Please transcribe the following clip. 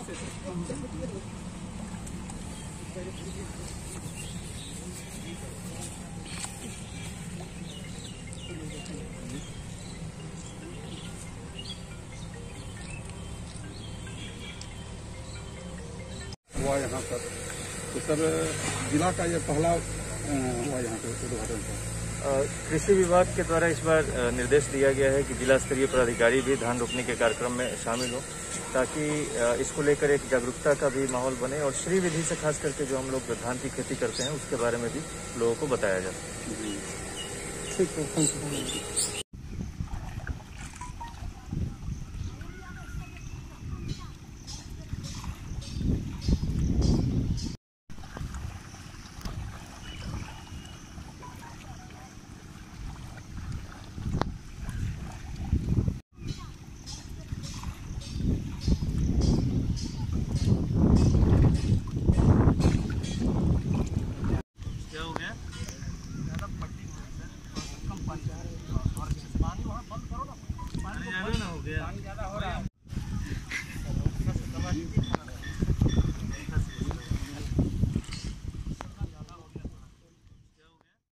हुआ यहाँ पर, तो सर जिला का ये पहला हुआ यहाँ पे उद्घाटन था। कृषि विभाग के द्वारा इस बार निर्देश दिया गया है कि जिला स्तरीय पदाधिकारी भी धान रोपने के कार्यक्रम में शामिल हो, ताकि इसको लेकर एक जागरूकता का भी माहौल बने और श्री विधि से खास करके जो हम लोग धान की खेती करते हैं उसके बारे में भी लोगों को बताया जाए। ठीक है, पानी ज्यादा हो गया।